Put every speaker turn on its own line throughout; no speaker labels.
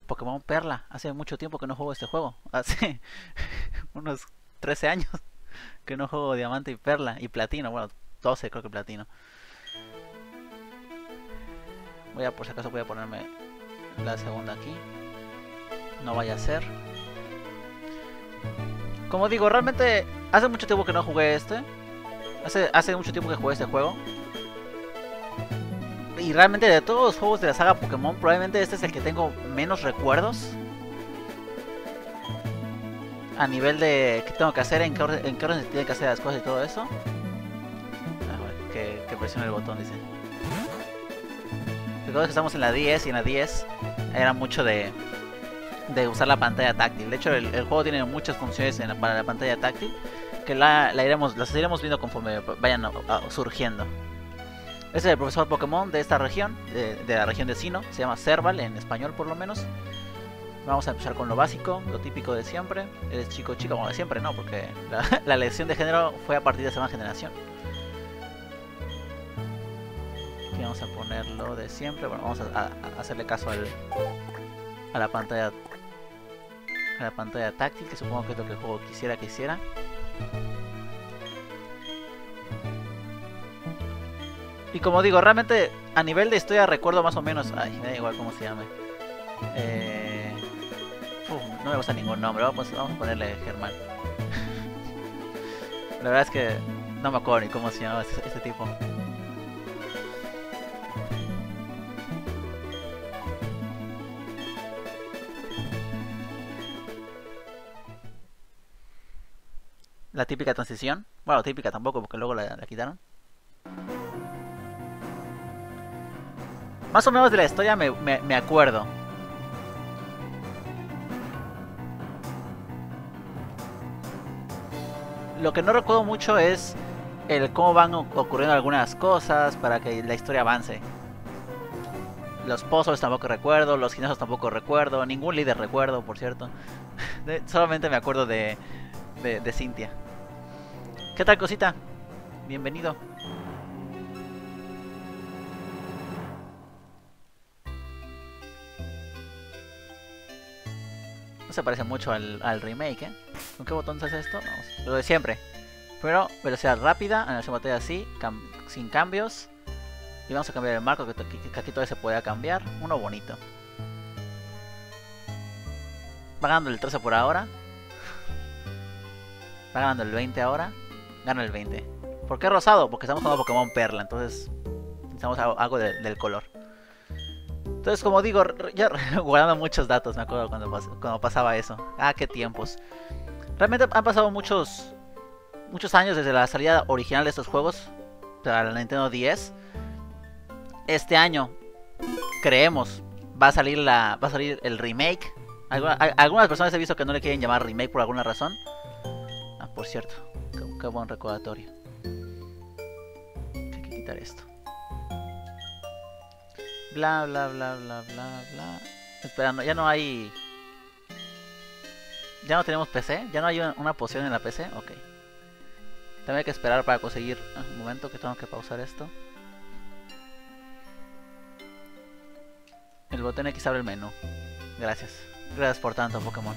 Pokémon Perla. Hace mucho tiempo que no juego este juego. Hace unos 13 años que no juego Diamante y Perla. Y Platino, bueno, 12 creo que Platino. Por si acaso voy a ponerme la segunda aquí. No vaya a ser. Como digo, realmente hace mucho tiempo que no jugué este. Hace mucho tiempo que jugué este juego. Y realmente de todos los juegos de la saga Pokémon, probablemente este es el que tengo menos recuerdos. A nivel de qué tengo que hacer, en qué orden se tienen que hacer las cosas y todo eso. Que presione el botón, dice. Recuerdo que estamos en la 10 y en la 10 era mucho de usar la pantalla táctil. De hecho, el juego tiene muchas funciones para la pantalla táctil que las iremos viendo conforme vayan surgiendo. Este es el profesor Pokémon de esta región, de la región de Sinnoh. Se llama Serval en español por lo menos. Vamos a empezar con lo básico, lo típico de siempre. Eres chico, chica, bueno, de siempre no, porque la elección de género fue a partir de segunda generación. Aquí vamos a ponerlo de siempre. Bueno, vamos a hacerle caso a la pantalla táctil, que supongo que es lo que el juego quisiera que hiciera. Y como digo, realmente a nivel de historia recuerdo más o menos. Ay, me da igual cómo se llame. No me gusta ningún nombre. Vamos a ponerle Germán. La verdad es que no me acuerdo ni cómo se llamaba este tipo. La típica transición. Bueno, típica tampoco, porque luego la quitaron. Más o menos de la historia me acuerdo. Lo que no recuerdo mucho es el cómo van ocurriendo algunas cosas para que la historia avance. Los puzzles tampoco recuerdo, los gimnasios tampoco recuerdo, ningún líder recuerdo, por cierto. Solamente me acuerdo de Cynthia. ¿Qué tal, cosita? Bienvenido. No se parece mucho al remake, ¿eh? ¿Con qué botón se hace esto? Vamos, lo de siempre. Pero velocidad rápida, animación batalla así, sin cambios. Y vamos a cambiar el marco, que aquí todavía se puede cambiar. Uno bonito. Va ganando el 13 por ahora. Va ganando el 20 ahora. Gana el 20. ¿Por qué rosado? Porque estamos jugando Pokémon Perla, entonces necesitamos algo del color. Entonces, como digo, ya guardando muchos datos, me acuerdo cuando pasaba eso. Ah, qué tiempos. Realmente han pasado muchos años desde la salida original de estos juegos para la Nintendo 10. Este año, creemos, va a salir el remake. Algunas personas he visto que no le quieren llamar remake por alguna razón. Ah, por cierto, qué buen recordatorio. Hay que quitar esto. Bla bla bla bla bla bla. Esperando, ya no hay. Ya no tenemos PC, ya no hay una poción en la PC. Ok. También hay que esperar para conseguir. Un momento que tengo que pausar esto. El botón X abre el menú. Gracias. Gracias por tanto, Pokémon.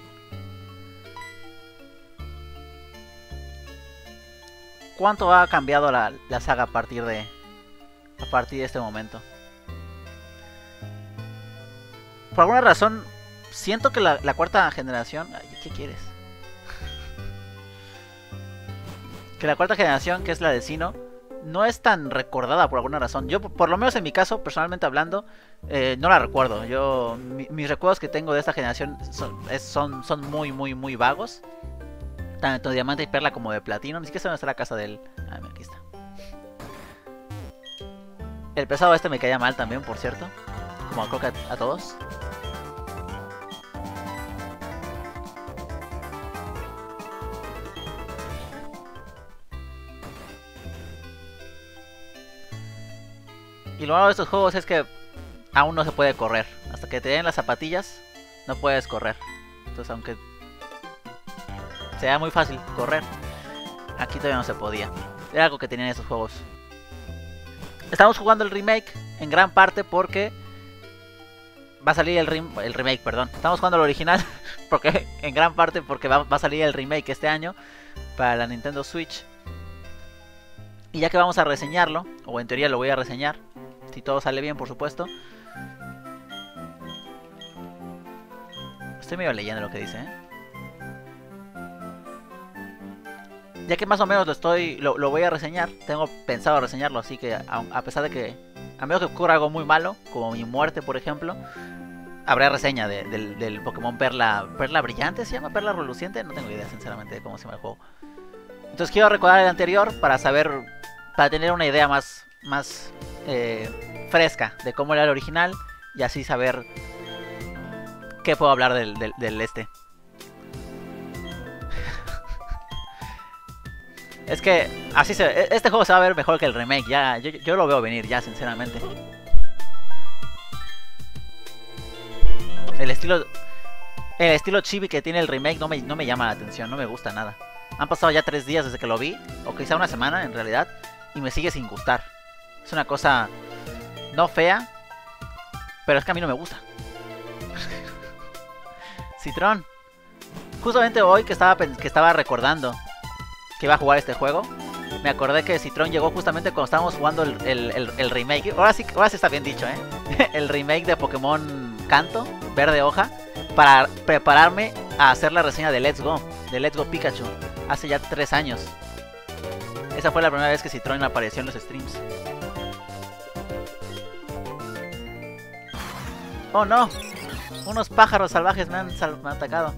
¿Cuánto ha cambiado la saga a partir de este momento? Por alguna razón, siento que la cuarta generación... ¿Qué quieres? Que la cuarta generación, que es la de Sinnoh, no es tan recordada por alguna razón. Yo, por lo menos en mi caso, personalmente hablando, no la recuerdo. Mis recuerdos que tengo de esta generación son muy vagos. Tanto de Diamante y Perla como de Platino. Ni siquiera sé dónde está la casa del... Ah, aquí está. El pesado este me caía mal también, por cierto. Como creo que a todos. Y lo malo de estos juegos es que aún no se puede correr. Hasta que te den las zapatillas, no puedes correr. Entonces, aunque sea muy fácil correr, aquí todavía no se podía. Era algo que tenían esos juegos. Estamos jugando el remake en gran parte porque va a salir el remake, perdón. Estamos jugando el original porque en gran parte porque va a salir el remake este año para la Nintendo Switch. Y ya que vamos a reseñarlo, o en teoría lo voy a reseñar, si todo sale bien, por supuesto. Estoy medio leyendo lo que dice, ¿eh? Ya que más o menos lo voy a reseñar, tengo pensado reseñarlo, así que a pesar de que, a menos que ocurra algo muy malo, como mi muerte por ejemplo, habrá reseña del Pokémon Perla Brillante, ¿se llama? Perla Reluciente, no tengo idea sinceramente de cómo se llama el juego. Entonces quiero recordar el anterior para saber, para tener una idea más fresca de cómo era el original y así saber qué puedo hablar del este. Es que así este juego se va a ver mejor que el remake, ya yo lo veo venir ya, sinceramente. El estilo chibi que tiene el remake no me llama la atención, no me gusta nada. Han pasado ya 3 días desde que lo vi, o quizá una semana en realidad, y me sigue sin gustar. Es una cosa no fea, pero es que a mí no me gusta. Citrón, justamente hoy que estaba recordando que iba a jugar este juego, me acordé que Citrón llegó justamente cuando estábamos jugando el remake. Ahora sí está bien dicho, el remake de Pokémon Kanto, Verde Hoja, para prepararme a hacer la reseña de Let's Go Pikachu, hace ya 3 años. Esa fue la primera vez que Citrón apareció en los streams. Oh no, unos pájaros salvajes me han atacado.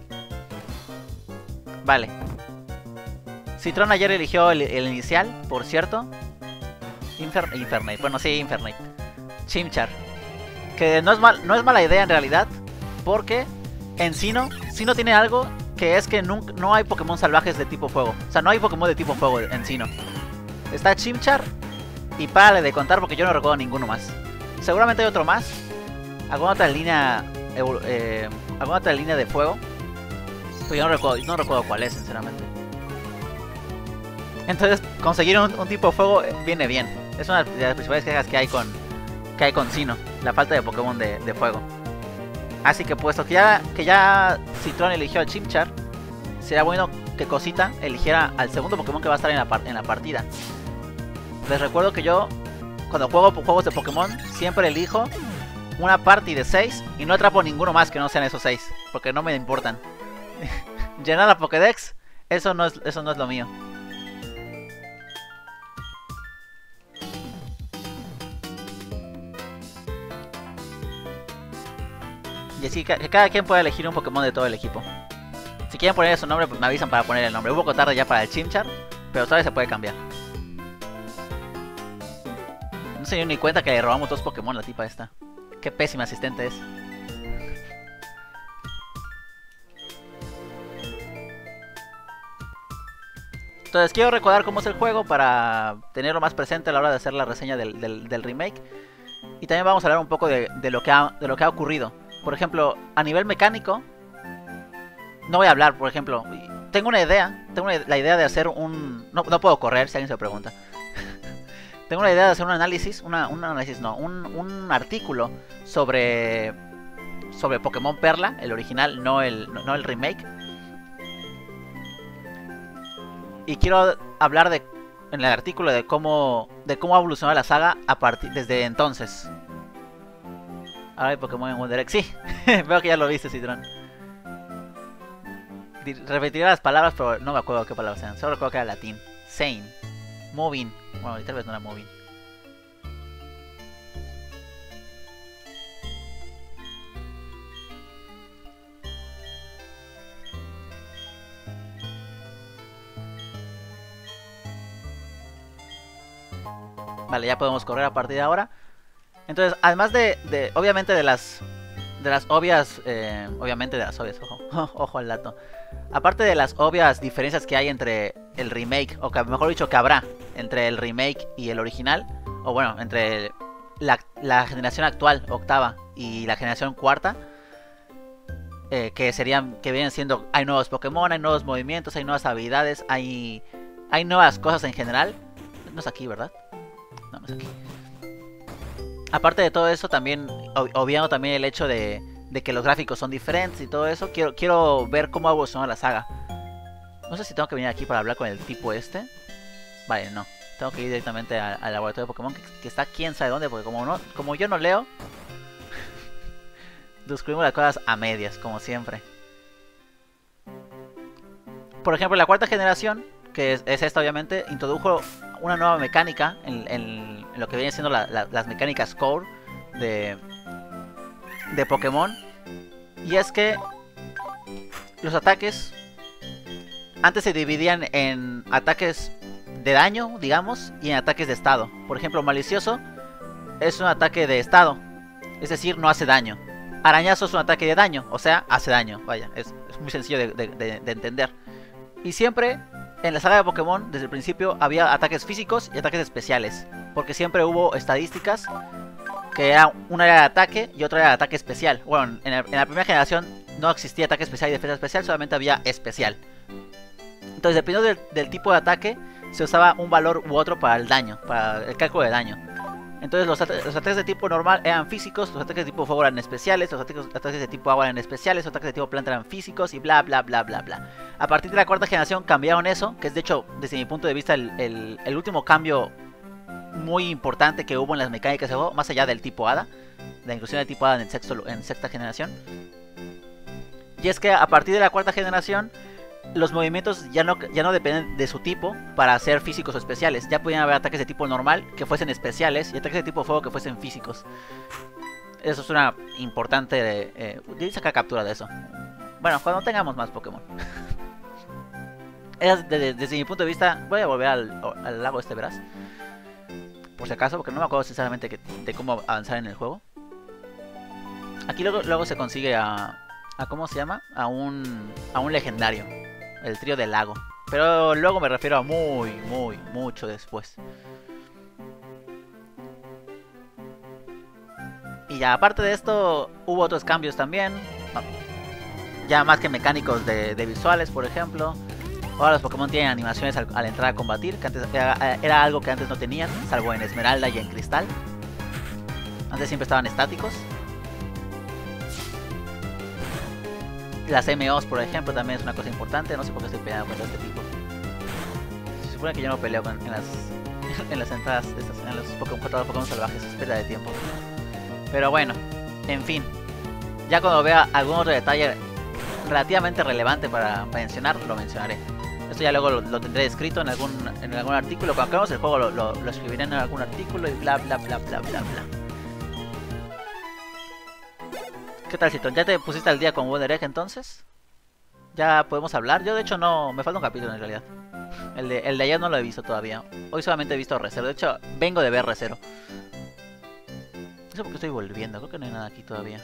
Vale. Citrón ayer eligió el inicial, por cierto. Infernape, bueno sí, Infernape. Chimchar. Que no es mala idea en realidad, porque en Sinnoh tiene algo que es que no hay Pokémon salvajes de tipo fuego. O sea, no hay Pokémon de tipo fuego en Sinnoh. Está Chimchar y párale de contar porque yo no recuerdo ninguno más. Seguramente hay otro más. Alguna otra línea de fuego, pero yo no recuerdo cuál es, sinceramente. Entonces, conseguir un tipo de fuego viene bien. Es una de las principales quejas que hay con Sinnoh, la falta de Pokémon de fuego. Así que puesto que ya Citrón eligió a Chimchar, será bueno que Cosita eligiera al segundo Pokémon que va a estar en la partida. Les recuerdo que yo, cuando juego juegos de Pokémon, siempre elijo una party de 6 y no atrapo ninguno más que no sean esos 6, porque no me importan. Llenar la Pokédex, eso no es lo mío. Y así que cada quien puede elegir un Pokémon de todo el equipo. Si quieren poner su nombre, pues me avisan para poner el nombre. Un poco tarde ya para el Chimchar, pero todavía se puede cambiar. No se dio ni cuenta que le robamos 2 Pokémon a la tipa esta. Qué pésima asistente es. Entonces quiero recordar cómo es el juego para tenerlo más presente a la hora de hacer la reseña del remake. Y también vamos a hablar un poco de lo que ha ocurrido. Por ejemplo, a nivel mecánico, no voy a hablar, por ejemplo, tengo la idea de hacer un... No puedo correr, si alguien se pregunta. Tengo la idea de hacer un análisis, un artículo sobre Pokémon Perla, el original, no el remake. Y quiero hablar en el artículo de cómo ha evolucionado la saga desde entonces. Ahora hay Pokémon en Wonder Egg. Sí, veo que ya lo viste, Citrón. Repetiré las palabras, pero no me acuerdo qué palabras eran. Solo recuerdo que era latín. Sane. Moving. Bueno, tal vez no era moving. Vale, ya podemos correr a partir de ahora. Entonces, además obviamente de las obvias, ojo al dato. Aparte de las obvias diferencias que hay entre el remake, o que mejor dicho que habrá entre el remake y el original, o bueno, entre la generación actual, octava, y la generación cuarta, que vienen siendo, hay nuevos Pokémon, hay nuevos movimientos, hay nuevas habilidades, hay nuevas cosas en general. No es aquí, ¿verdad? No es aquí. aparte de todo eso, también obviando también el hecho de que los gráficos son diferentes y todo eso, quiero ver cómo ha evolucionado la saga. No sé si tengo que venir aquí para hablar con el tipo este. Vale, no. Tengo que ir directamente al laboratorio de Pokémon que está quién sabe dónde, porque como yo no leo, descubrimos las cosas a medias, como siempre. Por ejemplo, la cuarta generación, que es esta obviamente, introdujo una nueva mecánica en lo que viene siendo las mecánicas core de Pokémon. Y es que los ataques antes se dividían en ataques de daño, digamos, y en ataques de estado. Por ejemplo, Malicioso es un ataque de estado, es decir, no hace daño. Arañazo es un ataque de daño, o sea, hace daño. Vaya, es muy sencillo de entender. Y siempre en la saga de Pokémon, desde el principio, había ataques físicos y ataques especiales. Porque siempre hubo estadísticas que era una era de ataque y otra era de ataque especial. Bueno, en la primera generación no existía ataque especial y defensa especial, solamente había especial. Entonces, dependiendo del tipo de ataque, se usaba un valor u otro para el daño, para el cálculo de daño. Entonces los ataques de tipo normal eran físicos, los ataques de tipo fuego eran especiales, los ataques de tipo agua eran especiales, los ataques de tipo planta eran físicos y bla bla bla bla bla. A partir de la cuarta generación cambiaron eso, que es de hecho, desde mi punto de vista, el último cambio muy importante que hubo en las mecánicas de juego, más allá del tipo Hada, la inclusión del tipo Hada en sexta generación. Y es que a partir de la cuarta generación, los movimientos ya no dependen de su tipo para ser físicos o especiales. Ya podían haber ataques de tipo normal que fuesen especiales y ataques de tipo fuego que fuesen físicos. Eso es una importante... yo sacar captura de eso. Bueno, cuando tengamos más Pokémon. Desde mi punto de vista... Voy a volver al lago este, verás. Por si acaso, porque no me acuerdo sinceramente de cómo avanzar en el juego. Aquí luego se consigue a ¿cómo se llama? A un legendario. El trío del lago. Pero luego me refiero a mucho después. Y ya aparte de esto, hubo otros cambios también. Ya más que mecánicos de visuales, por ejemplo. Ahora los Pokémon tienen animaciones al entrar a combatir, que antes era algo que antes no tenían, salvo en Esmeralda y en Cristal. Antes siempre estaban estáticos. Las MOs, por ejemplo, también es una cosa importante. No sé por qué estoy peleando contra este tipo. Se supone que yo no peleo en las entradas, en los Pokémon salvajes. Es pérdida de tiempo. Pero bueno, en fin. Ya cuando vea algún otro detalle relativamente relevante para mencionar, lo mencionaré. Esto ya luego lo tendré escrito en algún artículo. Cuando acabemos el juego lo escribiré en algún artículo y bla bla bla bla bla bla. ¿Qué tal, Citon? ¿Ya te pusiste al día con Wonder Egg entonces? ¿Ya podemos hablar? Yo de hecho no, me falta un capítulo en realidad. El de ayer no lo he visto todavía. Hoy solamente he visto Re:Zero. De hecho, vengo de ver Re:Zero. No sé por qué estoy volviendo, creo que no hay nada aquí todavía.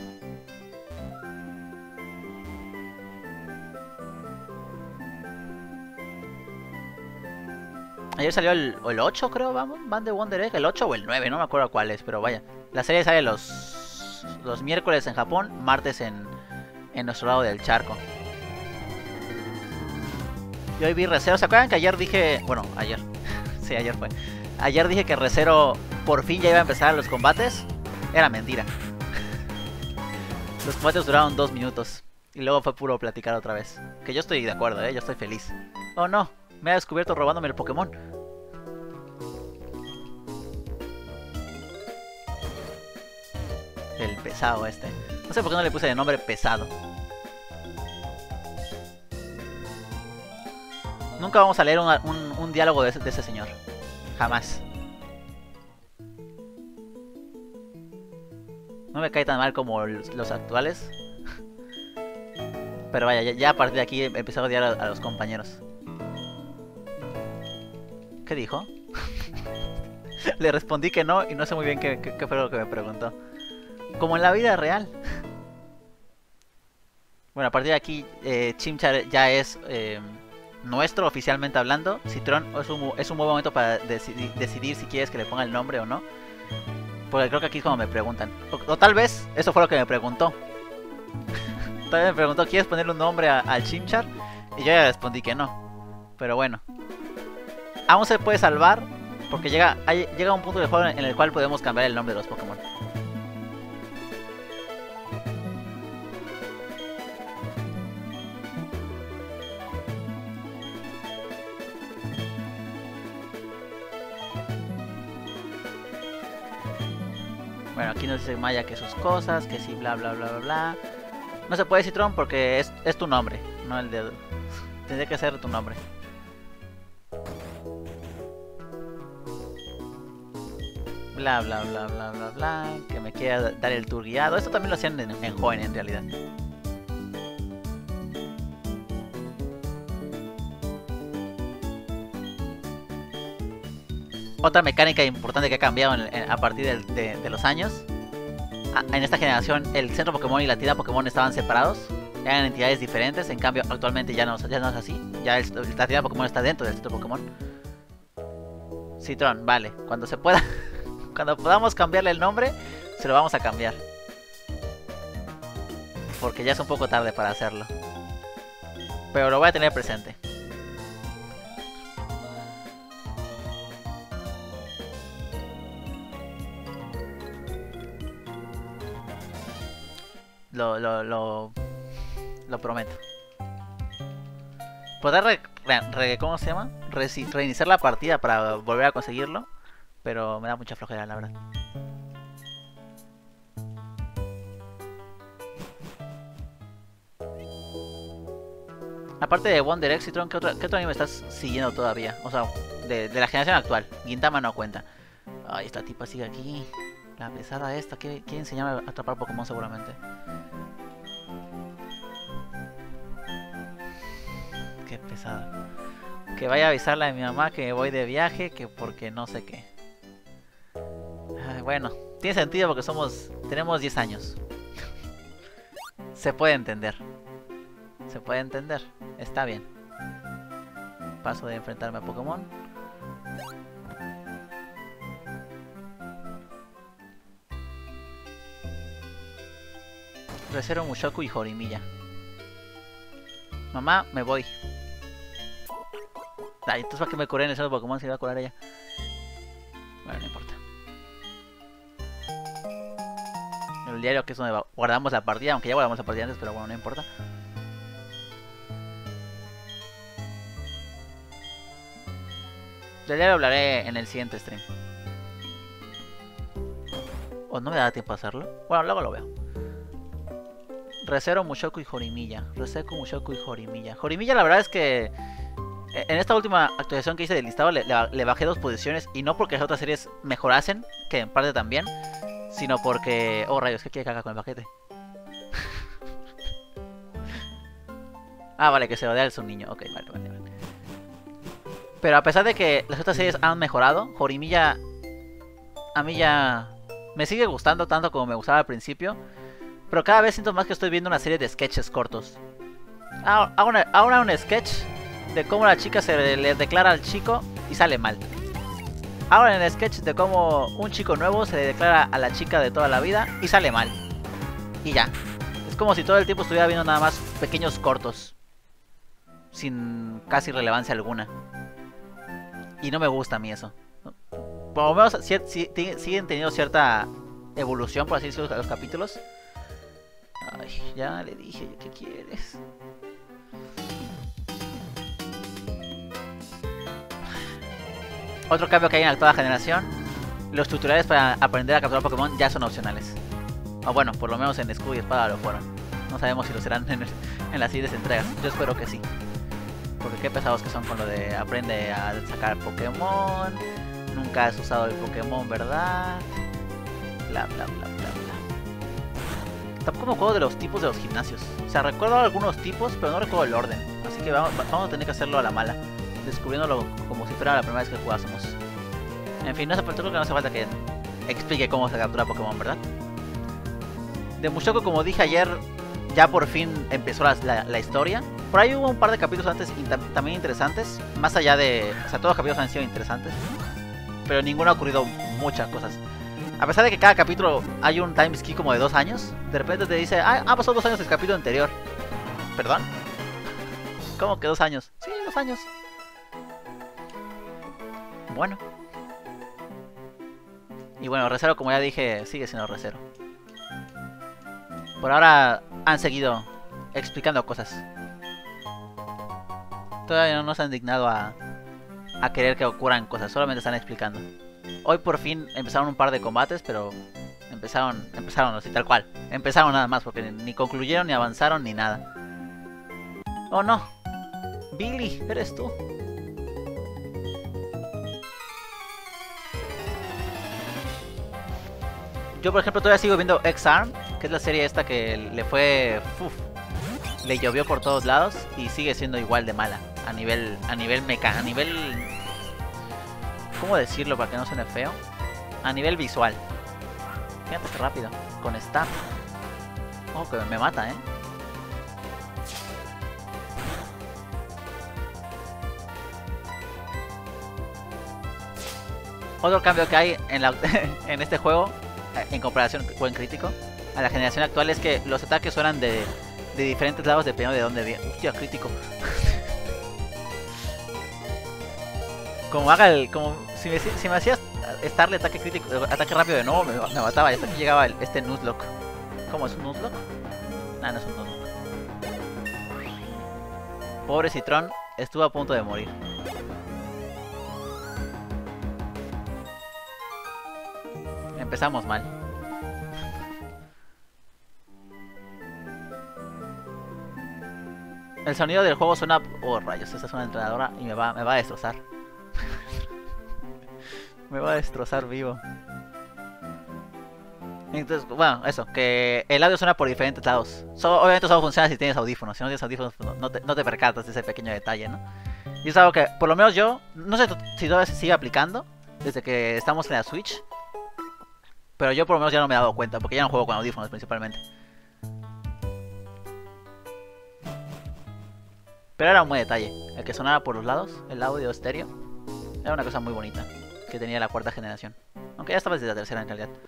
Ayer salió el 8, creo, van de Wonder Egg. El 8 o el 9, no me acuerdo cuál es, pero vaya. La serie sale los miércoles en Japón, martes en nuestro lado del charco. Yo hoy vi Re:Zero. ¿Se acuerdan que ayer dije... Bueno, ayer. Sí, ayer fue. Ayer dije que Re:Zero por fin ya iba a empezar los combates. Era mentira. Los combates duraron 2 minutos. Y luego fue puro platicar otra vez. Que yo estoy de acuerdo, yo estoy feliz. Oh no, me ha descubierto robándome el Pokémon. El pesado este. No sé por qué no le puse de nombre pesado. Nunca vamos a leer un diálogo de ese señor. Jamás. No me cae tan mal como los actuales. Pero vaya, ya a partir de aquí empecé a odiar a los compañeros. ¿Qué dijo? Le respondí que no y no sé muy bien qué fue lo que me preguntó. Como en la vida real. Bueno, a partir de aquí Chimchar ya es nuestro oficialmente hablando. Citron es un buen momento para decidir si quieres que le ponga el nombre o no. Porque creo que aquí es como me preguntan. O tal vez eso fue lo que me preguntó. Tal vez me preguntó, ¿quieres ponerle un nombre al Chimchar? Y yo ya respondí que no. Pero bueno. Aún se puede salvar. Porque llega un punto del juego en el cual podemos cambiar el nombre de los Pokémon. Bueno, aquí nos dice Maya que sus cosas, que sí, bla bla bla bla bla. No se puede Citron porque es tu nombre, no el de... Tendría que ser tu nombre. Bla bla bla bla bla bla. Que me quiera dar el tour guiado. Esto también lo hacían en Joven en realidad. Otra mecánica importante que ha cambiado a partir de los años. En esta generación el centro Pokémon y la tienda Pokémon estaban separados. Eran entidades diferentes. En cambio actualmente ya no es así. Ya la tienda Pokémon está dentro del centro Pokémon. Citron, vale. Cuando se pueda... Cuando podamos cambiarle el nombre, se lo vamos a cambiar. Porque ya es un poco tarde para hacerlo. Pero lo voy a tener presente. Lo prometo. Poder ¿cómo se llama? Reiniciar la partida para volver a conseguirlo. Pero me da mucha flojera, la verdad. Aparte de Wonder X, Citron, ¿qué otro anime estás siguiendo todavía? O sea, de la generación actual. Gintama no cuenta. Ay, esta tipa sigue aquí. La pesada esta. ¿Quiere enseñarme a atrapar Pokémon seguramente? Qué pesada. Que vaya a avisarle a mi mamá que me voy de viaje, que porque no sé qué. Ay, bueno, tiene sentido porque tenemos 10 años. Se puede entender. Se puede entender. Está bien. Paso de enfrentarme a Pokémon. Recero, Mushoku y Horimiya. Mamá, me voy. Ay, entonces para que me curé en el centro Pokémon, se iba a curar ella. Bueno, no importa. El diario, que es donde guardamos la partida, aunque ya guardamos la partida antes, pero bueno, no importa. Del diario hablaré en el siguiente stream. ¿O no me da tiempo a hacerlo? Bueno, luego lo veo. Recero, Mushoku y Horimiya. Reseku, Mushoku y Horimiya. Horimiya, la verdad es que en esta última actualización que hice del listado le bajé 2 posiciones. Y no porque las otras series mejorasen, que en parte también, sino porque... Oh, rayos, ¿qué quiere cagar con el paquete? Ah, vale, que se odea a su niño. Ok, vale. Pero a pesar de que las otras series han mejorado, Horimiya a mí ya me sigue gustando tanto como me gustaba al principio. Pero cada vez siento más que estoy viendo una serie de sketches cortos. Ahora un sketch de cómo la chica se le declara al chico y sale mal. Ahora en el sketch de cómo un chico nuevo se le declara a la chica de toda la vida y sale mal. Y ya. Es como si todo el tiempo estuviera viendo nada más pequeños cortos. Sin casi relevancia alguna. Y no me gusta a mí eso. Por lo menos siguen teniendo cierta evolución, por así decirlo, los capítulos. Ay, ya le dije, ¿qué quieres? Otro cambio que hay en la actual generación: los tutoriales para aprender a capturar Pokémon ya son opcionales. O bueno, por lo menos en Escudo y Espada lo fueron. No sabemos si lo serán en las siguientes entregas. Yo espero que sí. Porque qué pesados que son con lo de aprende a sacar Pokémon. Nunca has usado el Pokémon, ¿verdad? Bla bla bla bla bla. Tampoco me acuerdo de los tipos de los gimnasios. O sea, recuerdo algunos tipos, pero no recuerdo el orden. Así que vamos a tener que hacerlo a la mala, descubriéndolo como si fuera la primera vez que jugásemos. En fin, creo que no hace falta que explique cómo se captura Pokémon, ¿verdad? De Mushoku, como dije ayer, ya por fin empezó la historia. Por ahí hubo un par de capítulos antes también interesantes. Más allá de... O sea, todos los capítulos han sido interesantes, pero ninguno ha ocurrido muchas cosas. A pesar de que cada capítulo hay un time skip como de 2 años, de repente te dice, ah, ha pasado 2 años del capítulo anterior. ¿Perdón? ¿Cómo que 2 años? Sí, 2 años. Bueno, Y bueno, Re:Zero, como ya dije, sigue siendo Re:Zero. Por ahora han seguido explicando cosas. Todavía no se han dignado a querer que ocurran cosas, solamente están explicando. Hoy por fin empezaron un par de combates, pero empezaron así tal cual. Empezaron nada más, porque ni concluyeron, ni avanzaron, ni nada. Oh no, Billy, eres tú. Yo por ejemplo todavía sigo viendo X-Arm, que es la serie esta que le fue... le llovió por todos lados y sigue siendo igual de mala. A nivel meca, a nivel... ¿cómo decirlo para que no suene feo? A nivel visual. Fíjate que rápido, con Stab. Oh, que me mata, Otro cambio que hay en, en este juego, en comparación con crítico, a la generación actual, es que los ataques suenan de diferentes lados dependiendo de dónde viene. Hostia, crítico. Como haga el... como si me hacías estarle ataque crítico, ataque rápido de nuevo, me mataba. Y hasta aquí llegaba este Nuzlocke. ¿Cómo es un Nuzlocke? Nah, no es un Nuzlocke. Pobre Citron, estuvo a punto de morir. Empezamos mal. El sonido del juego suena... oh rayos, esta es una entrenadora y me va a destrozar. Me va a destrozar vivo. Entonces, bueno, eso, que el audio suena por diferentes lados. Obviamente solo funciona si tienes audífonos. Si no tienes audífonos, no te percatas de ese pequeño detalle, ¿no? Y es algo que, por lo menos yo, no sé si todavía se sigue aplicando desde que estamos en la Switch. Pero yo por lo menos ya no me he dado cuenta, porque ya no juego con audífonos principalmente. Pero era un buen detalle, el que sonara por los lados, el audio estéreo. Era una cosa muy bonita que tenía la cuarta generación. Aunque ya estaba desde la tercera en realidad.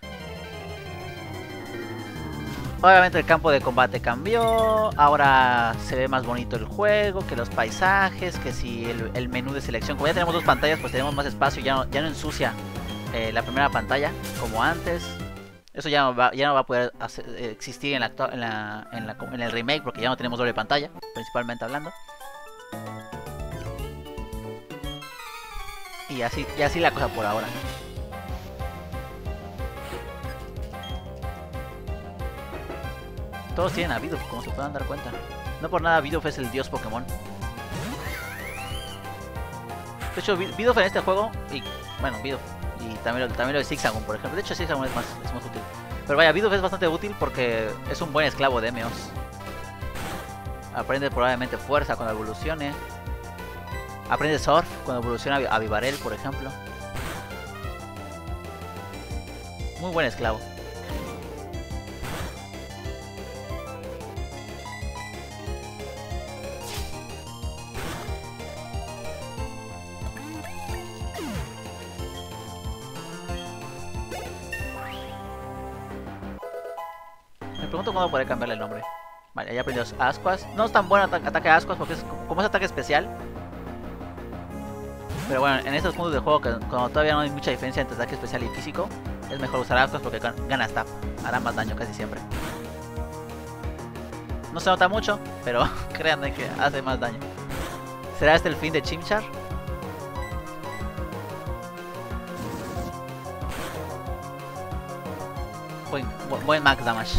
Obviamente el campo de combate cambió. Ahora se ve más bonito el juego, que los paisajes, que si el menú de selección. Como ya tenemos dos pantallas, pues tenemos más espacio. Ya no ensucia la primera pantalla como antes. Eso ya no va a poder existir en el remake, porque ya no tenemos doble pantalla, principalmente hablando. Y así la cosa por ahora. Todos tienen a Bidoof, como se puedan dar cuenta. No por nada Bidoof es el dios Pokémon. De hecho, Bidoof en este juego, y bueno, Bidoof, y también lo de Zigzagoon, por ejemplo. De hecho, Zigzagoon es más útil. Pero vaya, Bidoof es bastante útil porque es un buen esclavo de Emeos. Aprende probablemente fuerza cuando evolucione. Aprende Surf cuando evoluciona a Vivarel, por ejemplo. Muy buen esclavo. Me pregunto cómo podré cambiarle el nombre. Vale, ya aprendió Ascuas. No es tan bueno ataque a Ascuas porque como es ataque especial. Pero bueno, en estos puntos del juego, que cuando todavía no hay mucha diferencia entre ataque especial y físico, es mejor usar Ascuas porque gana Stab. Hará más daño casi siempre. No se nota mucho, pero créanme que hace más daño. ¿Será este el fin de Chimchar? Buen max damage.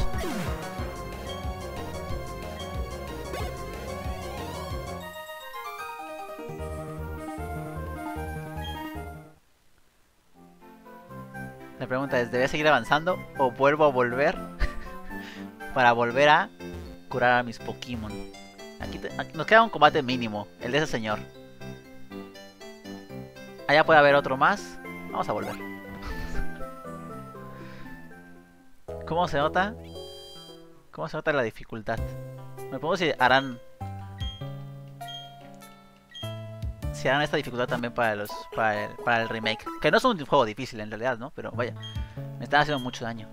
La pregunta es, ¿debe seguir avanzando o vuelvo a volver para volver a curar a mis Pokémon? Aquí nos queda un combate mínimo, el de ese señor. Allá puede haber otro más. Vamos a volver. ¿Cómo se nota? ¿Cómo se nota la dificultad? Me pregunto si harán esta dificultad también para el remake. Que no es un juego difícil en realidad, ¿no? Pero vaya, me están haciendo mucho daño.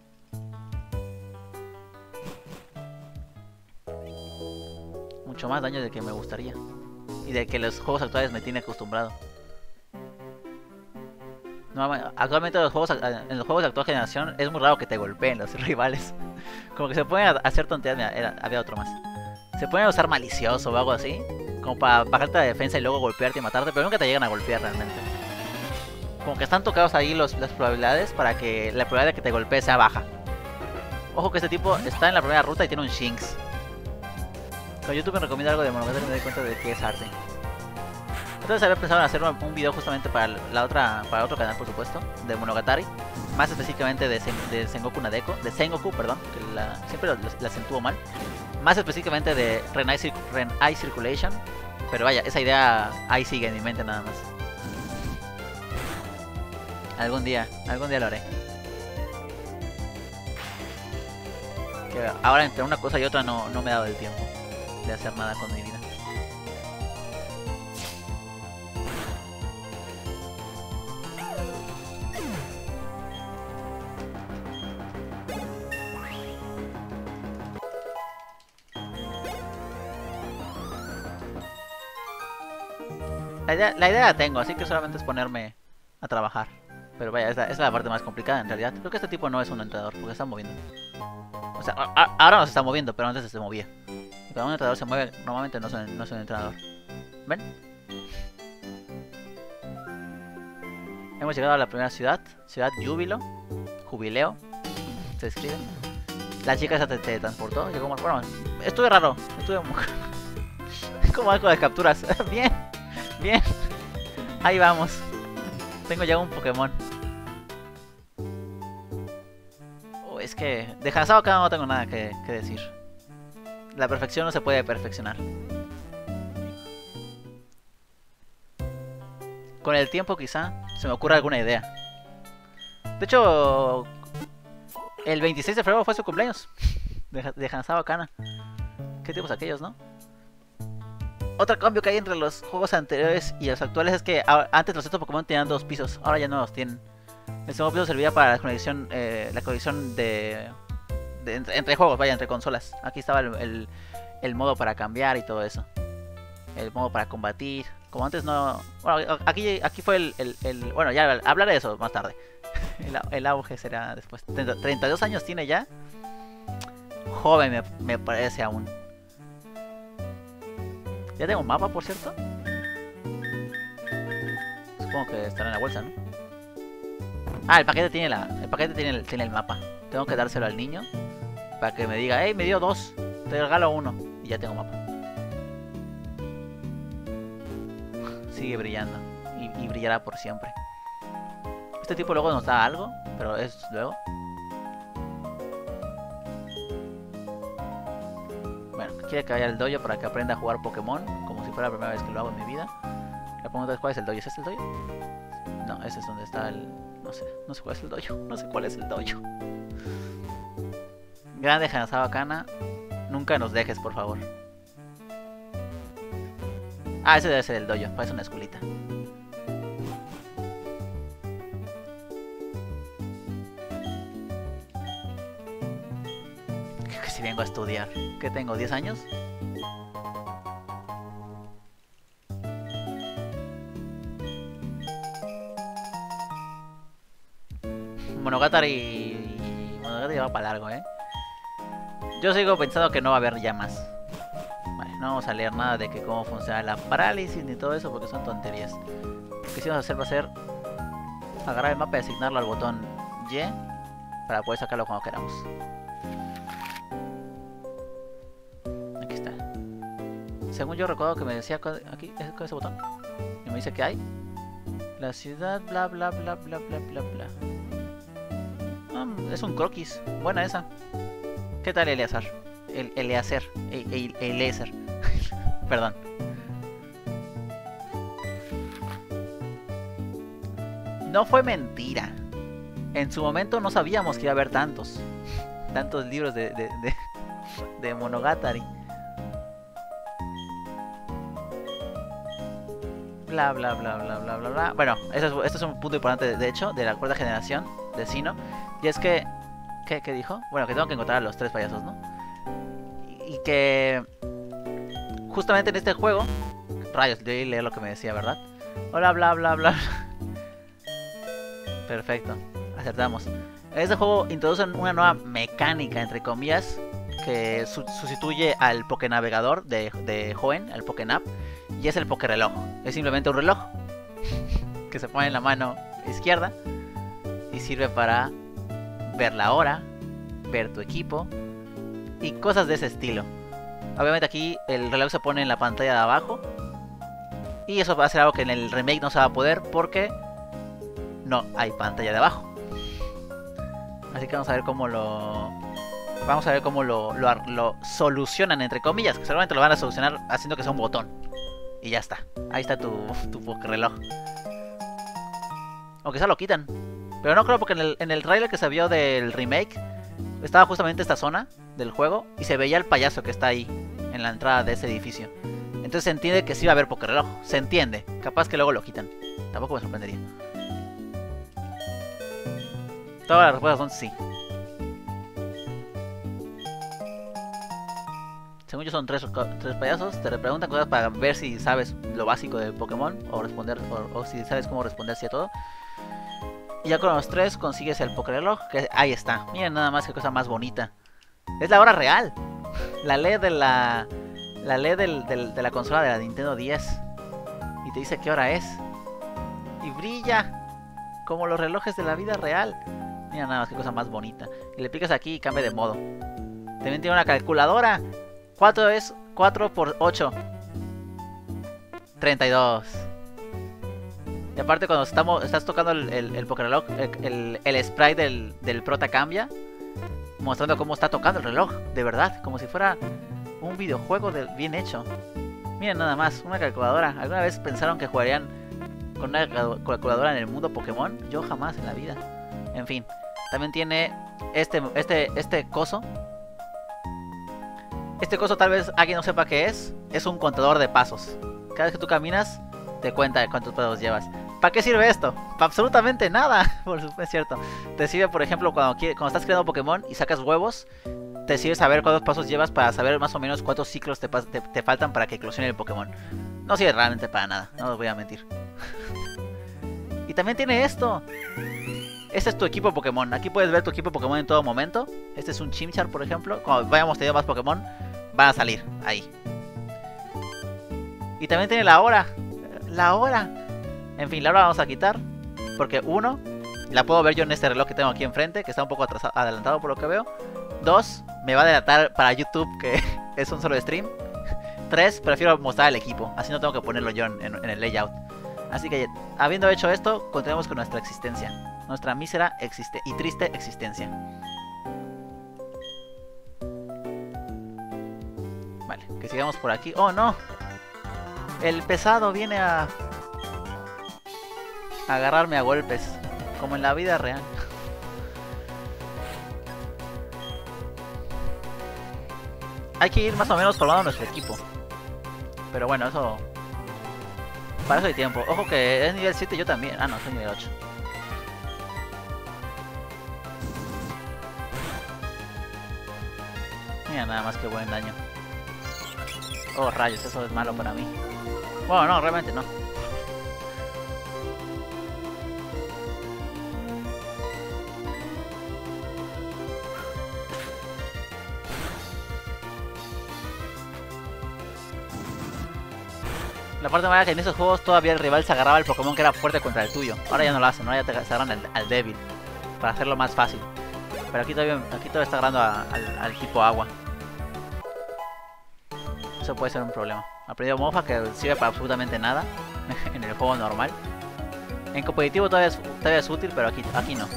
Mucho más daño del que me gustaría. Y del que los juegos actuales me tienen acostumbrado. No, actualmente en los juegos de actual generación es muy raro que te golpeen los rivales. Como que se pueden hacer tonterías. Mira, había otro más. Se pueden usar malicioso o algo así. Como para bajarte la defensa y luego golpearte y matarte. Pero nunca te llegan a golpear realmente. Como que están tocados ahí las probabilidades para que la probabilidad de que te golpee sea baja. Ojo que este tipo está en la primera ruta y tiene un Shinx. Cuando YouTube me recomienda algo de Monogatari me doy cuenta de que es arte. Entonces había pensado en hacer un video justamente para otro canal, por supuesto, de Monogatari. Más específicamente de Sengoku Nadeko, de Sengoku, perdón, que siempre la acentúo mal. Más específicamente de Ren-Eye Circulation. Pero vaya, esa idea ahí sigue en mi mente nada más. Algún día lo haré. Que ahora entre una cosa y otra no me he dado el tiempo de hacer nada con mi vida. La idea la tengo, así que solamente es ponerme a trabajar. Pero vaya, esa es la parte más complicada en realidad. Creo que este tipo no es un entrenador, porque está moviendo. O sea, ahora no se está moviendo, pero antes se movía. Y cuando un entrenador se mueve, normalmente no es un entrenador. ¿Ven? Hemos llegado a la primera ciudad. Ciudad Jubileo. Se escribe. La chica se teletransportó. Llegó más. Bueno, estuve raro. Estuve como algo de capturas. Bien. Bien. Ahí vamos. Tengo ya un Pokémon. Es que de Hanzao acá no tengo nada que decir. La perfección no se puede perfeccionar. Con el tiempo quizá se me ocurra alguna idea. De hecho, el 26 de febrero fue su cumpleaños de Hanzao Kana. ¿Qué tiempos aquellos, no? Otro cambio que hay entre los juegos anteriores y los actuales es que antes los centros Pokémon tenían 2 pisos, ahora ya no los tienen. El segundo piso servía para la conexión entre juegos, vaya, entre consolas. Aquí estaba el modo para cambiar y todo eso. El modo para combatir. Como antes no... Bueno, aquí fue bueno, ya hablaré de eso más tarde. El auge será después. 32 años tiene ya. Joven me parece aún. Ya tengo un mapa, por cierto. Supongo que estará en la bolsa, ¿no? Ah, el paquete tiene el mapa. Tengo que dárselo al niño para que me diga, hey, me dio 2, te regalo 1 y ya tengo mapa. Sigue brillando y brillará por siempre. Este tipo luego nos da algo, pero es luego. Bueno, quiere que vaya al dojo para que aprenda a jugar Pokémon, como si fuera la primera vez que lo hago en mi vida. La pregunta es, ¿cuál es el dojo? ¿Es este el dojo? No, ese es donde está el... No sé cuál es el dojo. No sé cuál es el dojo. Grande Hanzao Kana, nunca nos dejes, por favor. Ah, ese debe ser el dojo, parece una escuelita. Creo que si vengo a estudiar. ¿Qué tengo? ¿10 años? Monogatari va para largo, Yo sigo pensando que no va a haber ya más. Vale, no vamos a leer nada de que cómo funciona la parálisis ni todo eso porque son tonterías. Lo que sí vamos a hacer va a ser agarrar el mapa y asignarlo al botón Y para poder sacarlo cuando queramos. Aquí está. Según yo recuerdo que me decía aquí, con ese botón. Y me dice que hay la ciudad, bla bla bla bla bla bla bla. Es un croquis. Buena esa. ¿Qué tal Eleazar? Eleazar. Perdón. No fue mentira. En su momento no sabíamos que iba a haber tantos libros de Monogatari. Bla bla bla bla bla bla bla. Bueno, esto es un punto importante de hecho de la cuarta generación de Sinnoh. Y es que... ¿Qué dijo? Bueno, que tengo que encontrar a los 3 payasos, ¿no? Y que... Justamente en este juego... Rayos, debí leer lo que me decía, ¿verdad? Hola, bla, bla, bla. Perfecto, acertamos. Este juego introduce una nueva mecánica, entre comillas, que sustituye al Pokénavegador de Hoenn, al Pokénap, y es el Pokéreloj. Es simplemente un reloj que se pone en la mano izquierda y sirve para ver la hora, ver tu equipo y cosas de ese estilo. Obviamente aquí el reloj se pone en la pantalla de abajo y eso va a ser algo que en el remake no se va a poder porque no hay pantalla de abajo. Así que vamos a ver cómo lo... Vamos a ver cómo lo solucionan, entre comillas. Que seguramente lo van a solucionar haciendo que sea un botón. Y ya está. Ahí está tu reloj. O quizá lo quitan. Pero no creo, porque en el trailer que se vio del remake estaba justamente esta zona del juego y se veía el payaso que está ahí en la entrada de ese edificio. Entonces se entiende que sí va a haber Pokéreloj. Se entiende. Capaz que luego lo quitan. Tampoco me sorprendería. Todas las respuestas son sí. Según yo son tres payasos. Te preguntan cosas para ver si sabes lo básico de Pokémon. O responder, o si sabes cómo responder sí a todo. Y ya con los tres consigues el Pokéreloj. Que ahí está. Miren nada más qué cosa más bonita. Es la hora real. La LED de la LED de la consola de la Nintendo 10. Y te dice qué hora es. Y brilla como los relojes de la vida real. Mira nada más qué cosa más bonita. Y le picas aquí y cambia de modo. También tiene una calculadora. 4 es 4 por 8. 32. Y aparte cuando estás tocando el Pokéreloj, el sprite del prota cambia. Mostrando cómo está tocando el reloj. De verdad, como si fuera un videojuego bien hecho. Miren nada más, una calculadora. ¿Alguna vez pensaron que jugarían con una calculadora en el mundo Pokémon? Yo jamás en la vida. En fin, también tiene este coso. Este coso tal vez alguien no sepa qué es. Es un contador de pasos. Cada vez que tú caminas, te cuenta de cuántos pasos llevas. ¿Para qué sirve esto? Para absolutamente nada. Por supuesto, es cierto. Te sirve, por ejemplo, cuando estás creando Pokémon y sacas huevos. Te sirve saber cuántos pasos llevas para saber más o menos cuántos ciclos te faltan para que eclosione el Pokémon. No sirve realmente para nada, no os voy a mentir. Y también tiene esto. Este es tu equipo Pokémon. Aquí puedes ver tu equipo Pokémon en todo momento. Este es un Chimchar, por ejemplo. Cuando vayamos teniendo más Pokémon, van a salir ahí. Y también tiene la hora. La hora. En fin, la hora la vamos a quitar. Porque 1, la puedo ver yo en este reloj que tengo aquí enfrente, que está un poco adelantado por lo que veo. 2, me va a delatar para YouTube, que es un solo stream. 3, prefiero mostrar el equipo. Así no tengo que ponerlo yo en el layout. Así que, habiendo hecho esto, continuemos con nuestra existencia. Nuestra mísera y triste existencia. Vale, que sigamos por aquí. ¡Oh, no! El pesado viene a agarrarme a golpes, como en la vida real. Hay que ir más o menos formando nuestro equipo. Pero bueno, eso... Para eso hay tiempo. Ojo que es nivel 7 yo también. Ah, no, soy nivel 8. Mira nada más que buen daño. Oh, rayos, eso es malo para mí. Bueno, no, realmente no. La parte mala que en esos juegos todavía el rival se agarraba al Pokémon que era fuerte contra el tuyo. Ahora ya no lo hacen, ahora ya se agarran al débil. Para hacerlo más fácil. Pero aquí todavía está agarrando al tipo agua. Eso puede ser un problema. Aprendido Mofa, que sirve para absolutamente nada en el juego normal. En competitivo todavía es útil, pero aquí no.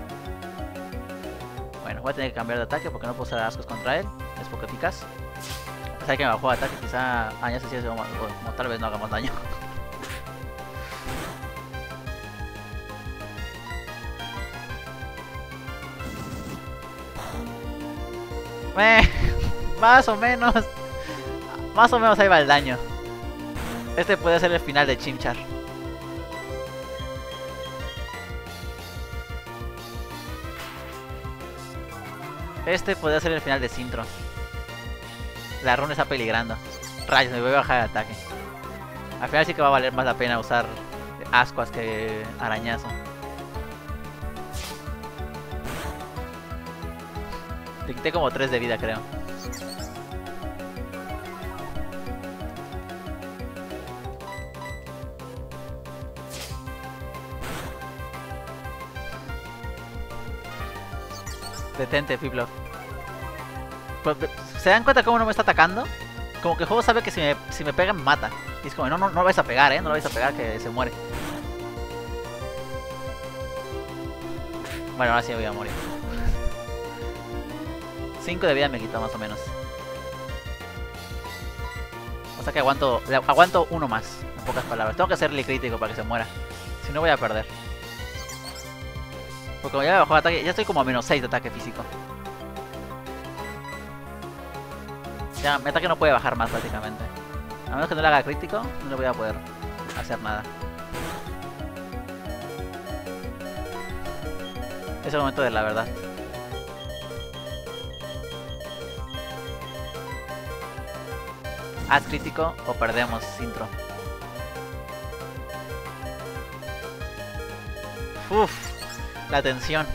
Bueno, voy a tener que cambiar de ataque porque no puedo usar ascos contra él. Es porque eficaz. A pesar que me bajó de ataque, quizá... Ah, ya sé si es como tal vez no hagamos daño. Más o menos. Más o menos ahí va el daño. Este puede ser el final de Chimchar. Este podría ser el final de Sintro. La runa está peligrando. Rayos, me voy a bajar el ataque. Al final sí que va a valer más la pena usar ascuas que arañazo. Te quité como 3 de vida, creo. Detente, Piplup. Pues, ¿se dan cuenta cómo no me está atacando? Como que el juego sabe que si me pega me mata. Y es como, no lo vais a pegar, no lo vais a pegar, que se muere. Bueno, ahora sí voy a morir. 5 de vida me quitó más o menos. O sea que aguanto uno más, en pocas palabras. Tengo que hacerle crítico para que se muera. Si no voy a perder. Porque como ya me bajó el ataque, ya estoy como a menos 6 de ataque físico. Ya, mi ataque no puede bajar más prácticamente. A menos que no le haga crítico, no le voy a poder hacer nada. Es el momento de la verdad. Haz crítico o perdemos, intro. Uff, la tensión.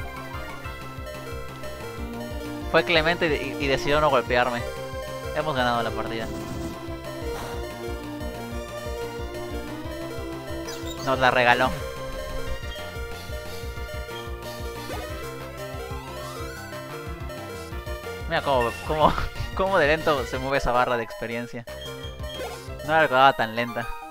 Fue clemente y decidió no golpearme. Hemos ganado la partida. Nos la regaló. Mira cómo de lento se mueve esa barra de experiencia. No la recordaba tan lenta.